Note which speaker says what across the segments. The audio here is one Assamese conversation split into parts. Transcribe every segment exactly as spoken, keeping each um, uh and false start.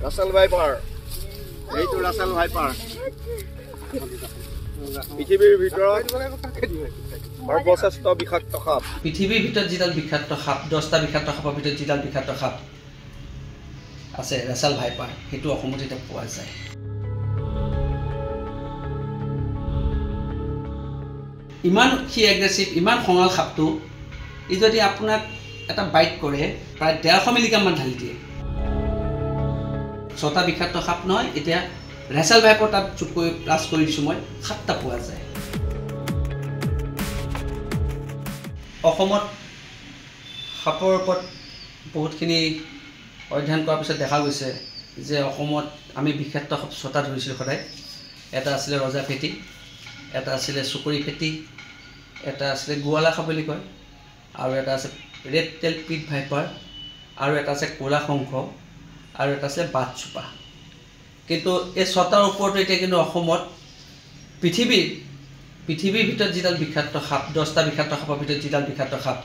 Speaker 1: রাসেল ভাইপার এইটো রাসেল ভাইপার পৃথিৱীৰ ভিতৰত সৰ্বশ্ৰেষ্ঠ বিষাক্ত সাপ
Speaker 2: পৃথিৱীৰ ভিতৰত যিডাল বিষাক্ত সাপ দহটা বিষাক্ত সাপৰ ভিতৰত যিডাল বিষাক্ত সাপ আছে ৰাসেল ভাইপাৰ সেইটো অসমত এতিয়া পোৱা যায় ইমান সি এগ্ৰেছিভ ইমান খঙাল সাপটো ই যদি আপোনাক এটা বাইট কৰে প্ৰায় ডেৰশ মিলিগ্ৰামমান ঢালি দিয়ে ছটা বিষাক্ত সাপ নহয় এতিয়া ৰাসেল ভাইপাৰ তাত চুপ কৰি প্লাছ কৰি দিছোঁ মই সাতটা পোৱা যায় অসমত সাপৰ ওপৰত বহুতখিনি অধ্যয়ন কৰাৰ পিছত দেখা গৈছে যে অসমত আমি বিষাক্ত সাপ ছটা ধৰিছিলোঁ সদায় এটা আছিলে ৰজা ফেটি এটা আছিলে চুকুৰি ফেটি এটা আছিলে গোৱালা সাপ বুলি কয় আৰু এটা আছে ৰেড টেল পিট ভাইপাৰ আৰু এটা আছে ক'লা শংখ আৰু এটা আছে বাটচুপা কিন্তু এই ছটাৰ ওপৰতো এতিয়া কিন্তু অসমত পৃথিৱীৰ পৃথিৱীৰ ভিতৰত যিডাল বিষাক্ত সাপ দহটা বিষাক্ত সাপৰ ভিতৰত যিডাল বিষাক্ত সাপ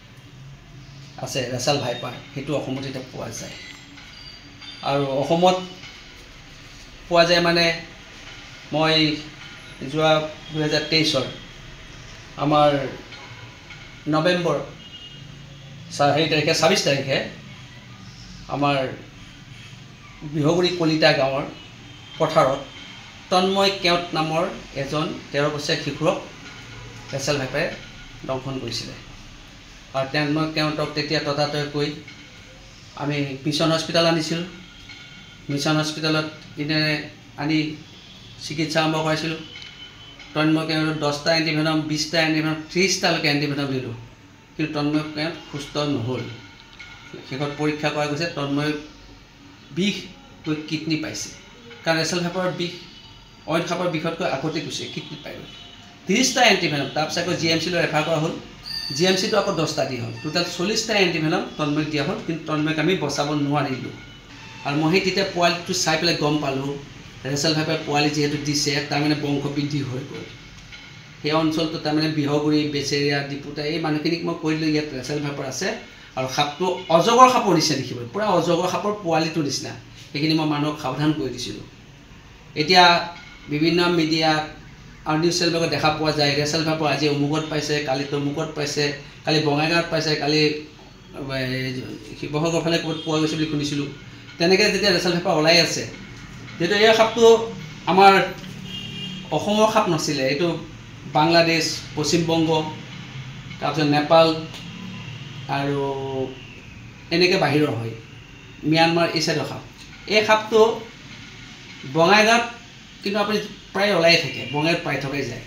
Speaker 2: আছে ৰাসেল ভাইপাৰ সেইটো অসমত এতিয়া পোৱা যায় আৰু অসমত পোৱা যায় মানে মই যোৱা দুহেজাৰ তেইছৰ আমাৰ নৱেম্বৰ হেৰি তাৰিখে ছাব্বিছ তাৰিখে আমাৰ বিহগুৰি কলিতা গাঁৱৰ পথাৰত তন্ময় কেওট নামৰ এজন তেৰ বছৰীয়া শিশুক ৰাসেল ভাইপাৰে দংশন কৰিছিলে আৰু তন্ময় কেওটক তেতিয়া ততাতৈয়াকৈ কৈ আমি মিছন হস্পিটেল আনিছিলোঁ মিছন হস্পিটেলত দিনে আনি চিকিৎসা আৰম্ভ কৰাইছিলোঁ তন্ময় কেওটক দহটা এণ্টিভেনম বিছটা এণ্টিভেনম ত্ৰিছটালৈকে এণ্টিভেনম দিলোঁ কিন্তু তন্ময় কেওট সুস্থ নহ'ল শেষত পৰীক্ষা কৰা গৈছে তন্ময় বিষ গৈ কিডনি পাইছে কাৰণ ৰাসেল ভাইপাৰৰ বিষ অইন সাপৰ বিষতকৈ আগতে গৈছে কিডনিত পাই গ'ল ত্ৰিছটা এণ্টিভেনম তাৰপিছত আকৌ জি এম চিলৈ ৰেফাৰ কৰা হ'ল জি এম চিটো আকৌ দহটা দিয়া হ'ল টোটেল চল্লিছটা এণ্টিভেনম তন্ময়ক দিয়া হ'ল কিন্তু তন্ময়ক আমি বচাব নোৱাৰিলোঁ আৰু মই সেই তেতিয়া পোৱালিটো চাই পেলাই গম পালোঁ ৰাসেল ভাইপাৰ পোৱালি যিহেতু দিছে তাৰমানে বংশ বৃদ্ধি হৈ গ'ল সেই অঞ্চলটো তাৰমানে বিহগুৰি বেচেৰিয়া ডিপুটা এই মানুহখিনিক মই কৰিলোঁ ইয়াত ৰাসেল ভাইপাৰ আছে আৰু সাপটো অজগৰ সাপৰ নিচিনা দেখিবলৈ পূৰা অজগৰ সাপৰ পোৱালিটোৰ নিচিনা সেইখিনি মই মানুহক সাৱধান কৰি দিছিলোঁ এতিয়া বিভিন্ন মিডিয়াত আৰু নিউজ চেনেলত দেখা পোৱা যায় ৰাসেল ভাইপাৰ আজি অমুকত পাইছে কালি তমুকত পাইছে কালি বঙাইগাঁৱত পাইছে কালি শিৱসাগৰ ফালে ক'ৰবাত পোৱা গৈছে বুলি শুনিছিলোঁ তেনেকৈ যেতিয়া ৰাসেল ভাইপাৰ ওলাই আছে যিহেতু এই সাপটো আমাৰ অসমৰ সাপ নাছিলে এইটো বাংলাদেশ পশ্চিমবংগ তাৰপিছত নেপাল আৰু এনেকৈ বাহিৰৰ হয় ম্যানমাৰ এই চাইডৰ সাপ এই সাপটো বঙাইগাঁৱত কিন্তু আপুনি প্ৰায় ওলাই থাকে বঙাইগাঁৱত পাই থকাই যায়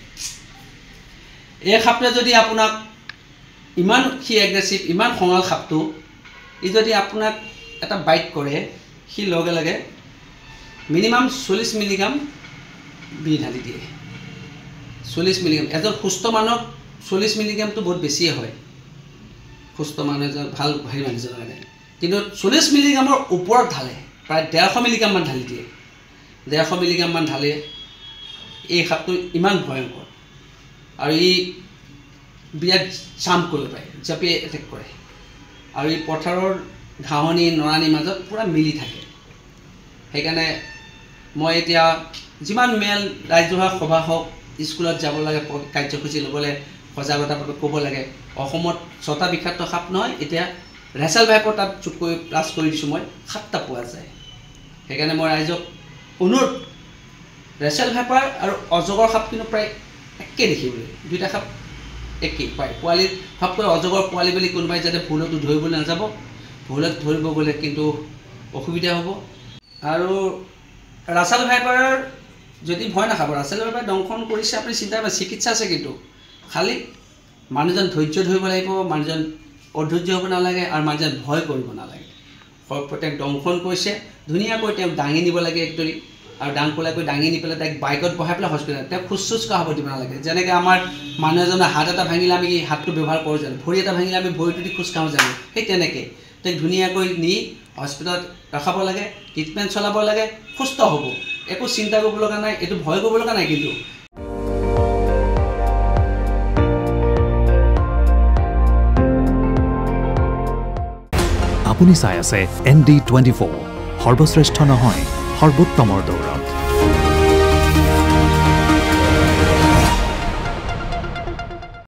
Speaker 2: এই সাপটোৱে যদি আপোনাক ইমান সি এগ্ৰেছিভ ইমান খঙাল সাপটো ই যদি আপোনাক এটা বাইট কৰে সি লগে লগে মিনিমাম চল্লিছ মিলিগ্ৰাম বি ঢালি দিয়ে চল্লিছ মিলিগ্ৰাম এজন সুস্থ মানুহক চল্লিছ মিলিগ্ৰামটো বহুত বেছিয়ে হয় সুস্থ মানুহ এজন ভাল হেৰি মানুহজনৰ কাৰণে কিন্তু চল্লিছ মিলিগ্ৰামৰ ওপৰত ঢালে প্ৰায় ডেৰশ মিলিগ্ৰামমান ঢালি দিয়ে ডেৰশ মিলিগ্ৰামমান ঢালে এই সাপটো ইমান ভয়ংকৰ আৰু ই বিৰাট জাম্প কৰিব পাৰে জাপি এটেক কৰে আৰু এই পথাৰৰ ঘাঁহনি নৰানিৰ মাজত পূৰা মিলি থাকে সেইকাৰণে মই এতিয়া যিমান মেল ৰাজহুৱা সভা হওক স্কুলত যাব লাগে কাৰ্যসূচী ল'বলৈ সজাগতা ক'ব লাগে অসমত ছটা বিষাক্ত সাপ নহয় এতিয়া ৰাসেল ভাইপাৰ তাত চুপ কৰি প্লাছ কৰি দিছোঁ মই সাতটা পোৱা যায় সেইকাৰণে মই ৰাইজক অনুৰোধ ৰাসেল ভাইপাৰ আৰু অজগৰ সাপ কিন্তু প্ৰায় একে দেখিবলৈ দুইটা সাপ একেই প্ৰায় পোৱালি সাপকৈ অজগৰ পোৱালি বুলি কোনোবাই যাতে ভুলতো ধৰিবলৈ নাযাব ভুলত ধৰিব গ'লে কিন্তু অসুবিধা হ'ব আৰু ৰাসেল ভাইপাৰৰ যদি ভয় নাখাব ৰাসেল ভাইপাৰ দংশন কৰিছে আপুনি চিন্তা কৰিব চিকিৎসা আছে কিন্তু খালি মানুহজন ধৈৰ্য ধৰিব লাগিব মানুহজন অধৈৰ্য হ'ব নালাগে আৰু মানুহজন ভয় কৰিব নালাগে সৰ্বপ্ৰত্যেক দংশন কৰিছে ধুনীয়াকৈ তেওঁক দাঙি নিব লাগে একদৰি আৰু ডাং কোলাকৈ দাঙি নি পেলাই তাইক বাইকত বহাই পেলাই হস্পিটেলত তেওঁক খোজ চোজ কাঢ়িব দিব নালাগে যেনেকৈ আমাৰ মানুহ এজনৰ হাত এটা ভাঙিলে আমি হাতটো ব্যৱহাৰ কৰোঁ জানো ভৰি এটা ভাঙিলে আমি ভৰিটো দি খোজ কাঢ়োঁ জানো সেই তেনেকৈ তেওঁক ধুনীয়াকৈ নি হস্পিটেলত ৰখাব লাগে ট্ৰিটমেণ্ট চলাব লাগে সুস্থ হ'ব একো চিন্তা কৰিব লগা নাই এইটো ভয় কৰিব লগা নাই কিন্তু
Speaker 3: আপুনি চাই আছে এন ডি টুৱেণ্টি ফ'ৰ সৰ্বশ্ৰেষ্ঠ নহয় সৰ্বোত্তমৰ দৌৰত।